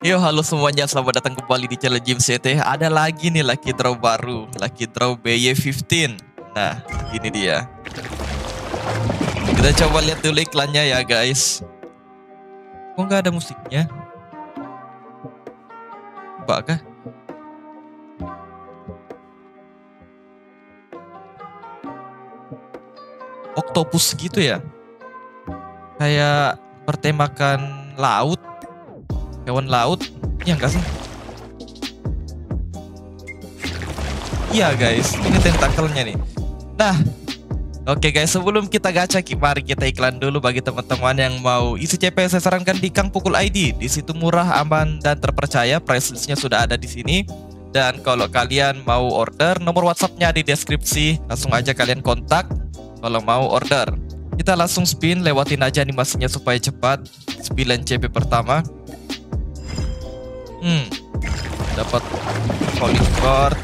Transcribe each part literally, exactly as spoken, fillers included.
Yo, halo semuanya, selamat datang kembali di channel James C T. Ada lagi nih lucky draw baru, lucky draw B Y lima belas. Nah, ini dia. Kita coba lihat dulu iklannya ya guys. Kok nggak ada musiknya? Coba kah? Oktopus gitu ya? Kayak bertemakan laut. Hewan laut, iya enggak sih? Iya guys, ini tentakelnya nih. Nah, oke okay guys, sebelum kita gacha, mari kita iklan dulu bagi teman-teman yang mau isi C P. Saya sarankan di Kang Pukul I D. Di situ murah, aman, dan terpercaya. Price listnya sudah ada di sini. Dan kalau kalian mau order, nomor WhatsApp-nya di deskripsi. Langsung aja kalian kontak kalau mau order. Kita langsung spin, lewatin aja animasinya supaya cepat. sembilan C P pertama. Hmm, dapat calling card,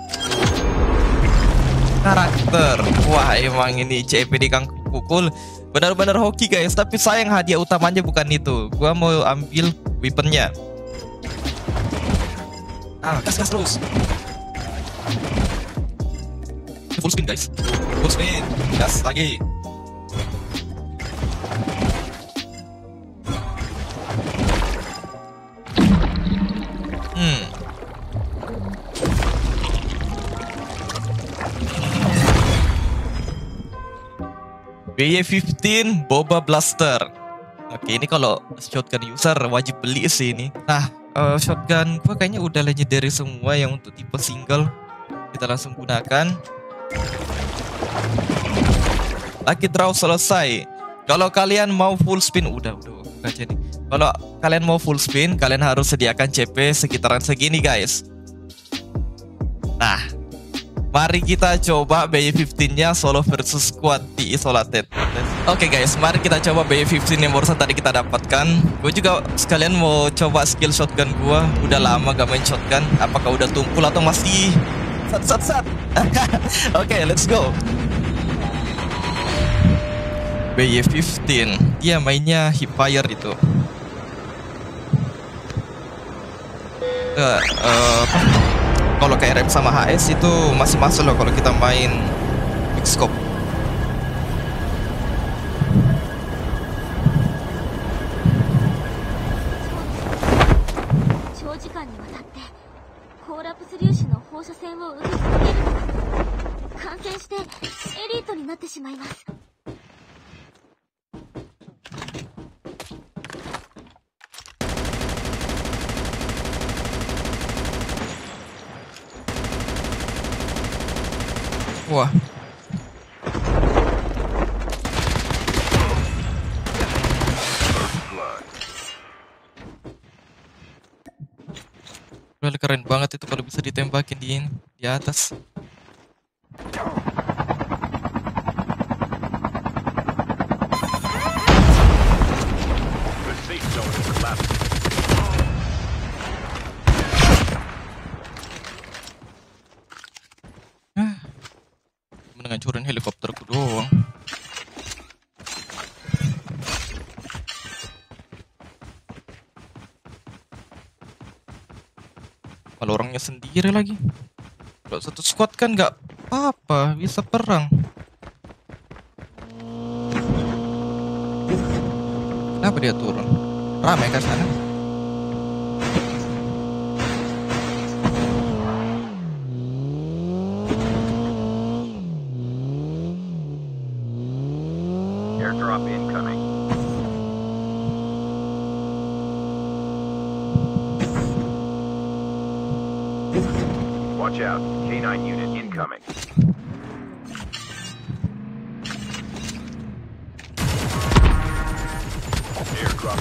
karakter. Wah, emang ini C P di Kang Pukul benar-benar hoki guys. Tapi sayang hadiah utamanya bukan itu. Gua mau ambil weaponnya. Ah, gas gas terus. Full spin guys, full spin, gas lagi. Hmm. B Y lima belas Boba Blaster. Oke, ini kalau shotgun user wajib beli sih ini. Nah, uh, shotgun gua kayaknya udah legendary semua yang untuk tipe single. Kita langsung gunakan. Lucky draw selesai. Kalau kalian mau full spin, udah udah gacha nih. Kalau kalian mau full spin, kalian harus sediakan C P sekitaran segini guys. Nah, mari kita coba B Y lima belas-nya solo versus squad di Isolated. Oke okay guys, mari kita coba B Y lima belas yang barusan tadi kita dapatkan. Gue juga sekalian mau coba skill shotgun gua. Udah lama gak main shotgun. Apakah udah tumpul atau masih sat sat sat? Oke, okay, let's go. B Y lima belas, dia mainnya hipfire itu. Uh, uh, kalau kayak rem sama H S itu masih masuk loh kalau kita main big scope. Wah. Well, keren banget itu kalau bisa ditembakin di di atas. Ngancurin helikopterku doang. Kalau orangnya sendiri lagi. Kalau satu squad kan nggak apa-apa, bisa perang. Kenapa dia turun? Ramai kan sana? Airdrop incoming. Watch out, K nine unit incoming. Airdrop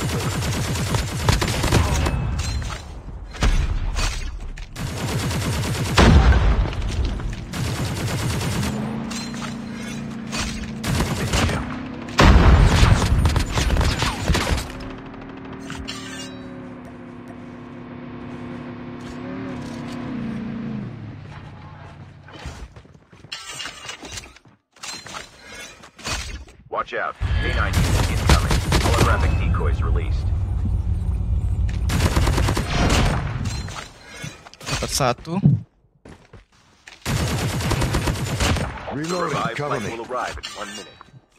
Watch out. K nine unit incoming. Holographic decoys released. Dapat satu. The Reloading. revived Cover flight me. will arrive in one minute.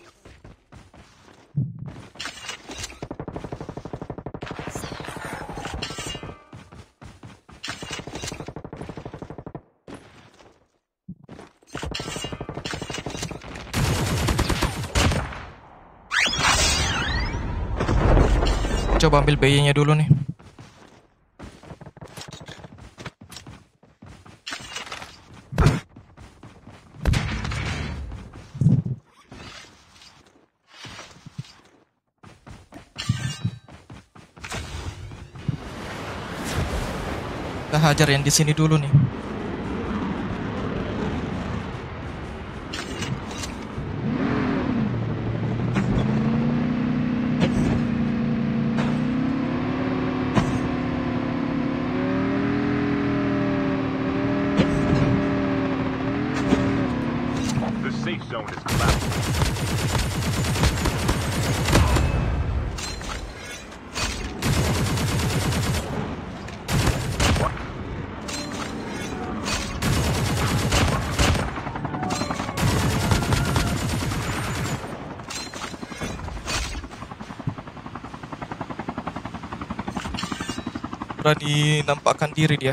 Coba ambil B Y-nya dulu nih. Kita hajar yang di sini dulu nih. The safe zone is collapsing. Berani nampakkan diri dia.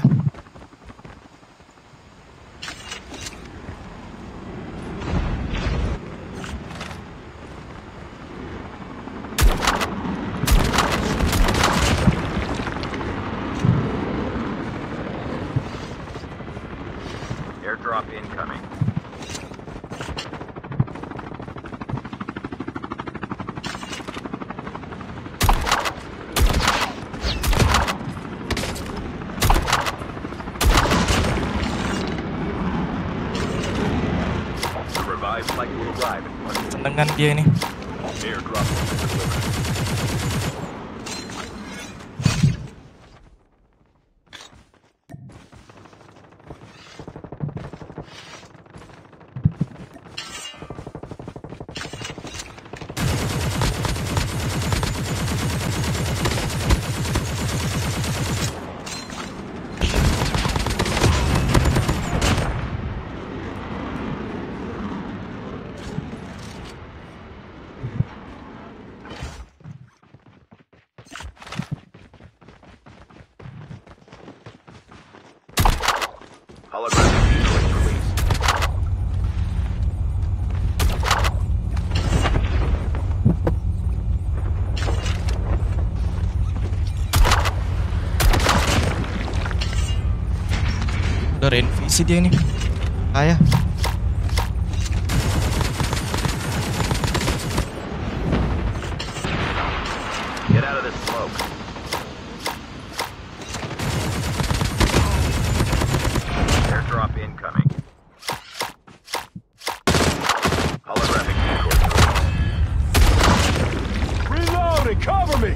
Airdrop incoming. The revived flight will arrive in one minute. Senengan dia ini. Airdrop has been delivered. Holographic decoys released. Udah reinvisi dia ini. Ayah. Get out of this smoke. Airdrop incoming. Holographic decoys released. Reloading. Cover me.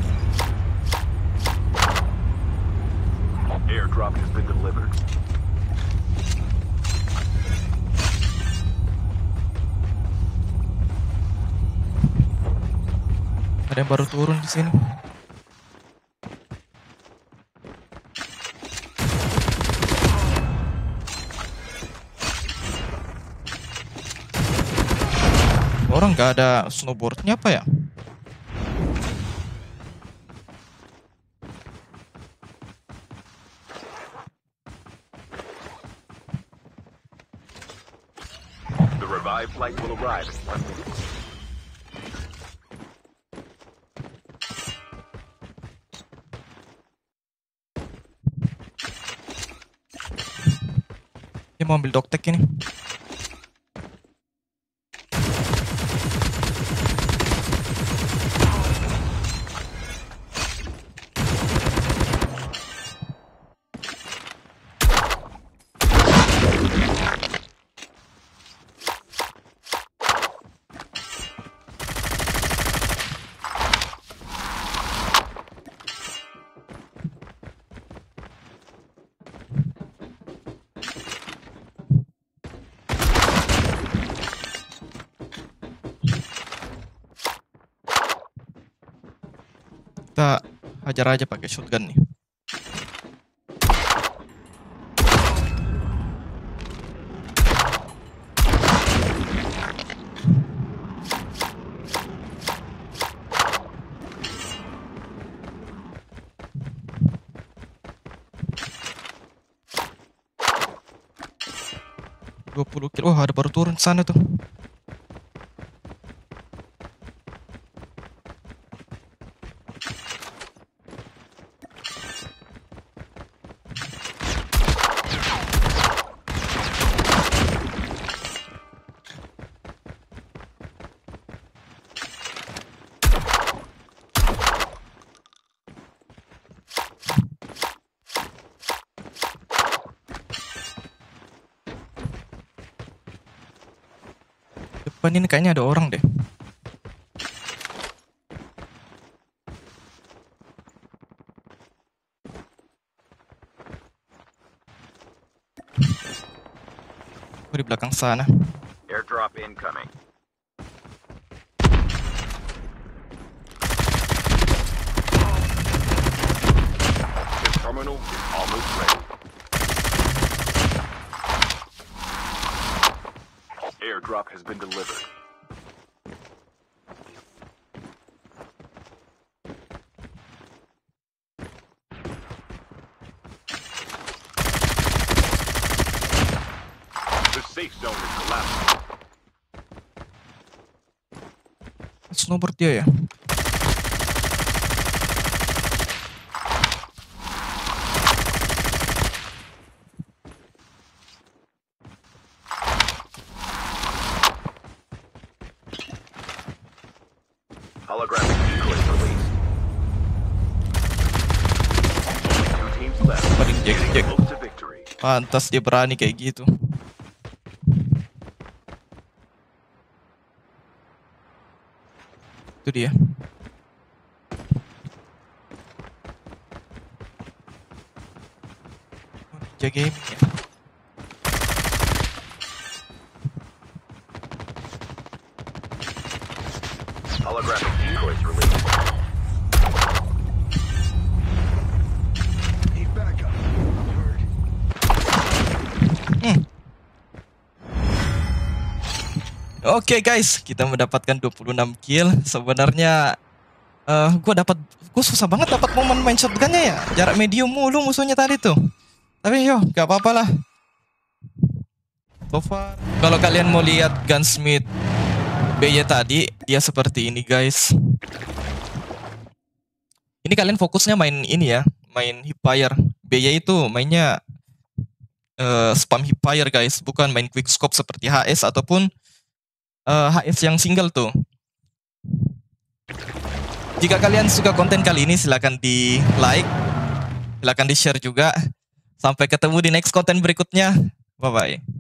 Airdrop has been delivered. Ada yang baru turun di sini. Orang nggak ada snowboardnya apa ya? The revived flight will arrive in one minute. Dia mau ambil doktek ini. Kita hajar aja pakai shotgun nih. dua puluh kill. Oh, ada baru turun sana tuh. Depan ini kayaknya ada orang deh. Oh, di belakang sana. Airdrop incoming. The terminal is almost ready. Airdrop has been delivered. The safe zone is collapsing. Snowboard dia ya. Holographic decoys released. Only two teams left. Paling Jack-Jack. Close to victory. Pantas dia berani kayak gitu. Itu dia. Ninja Gaming ya. Holographic decoys released. Need backup. I'm hurt. Hmm. Oke guys, kita mendapatkan dua puluh enam kill. Sebenarnya eh gue dapat, gue susah banget dapat momen main shotgunnya ya. Jarak medium mulu musuhnya tadi tuh. Tapi yo, gak apa-apa lah. So far, kalau kalian mau lihat Gunsmith B Y tadi, dia seperti ini guys. Ini kalian fokusnya main ini ya, main hipfire. B Y itu mainnya uh, spam hipfire guys, bukan main quickscope seperti H S ataupun uh, H S yang single tuh. Jika kalian suka konten kali ini, silahkan di like, silahkan di share juga. Sampai ketemu di next konten berikutnya. Bye bye.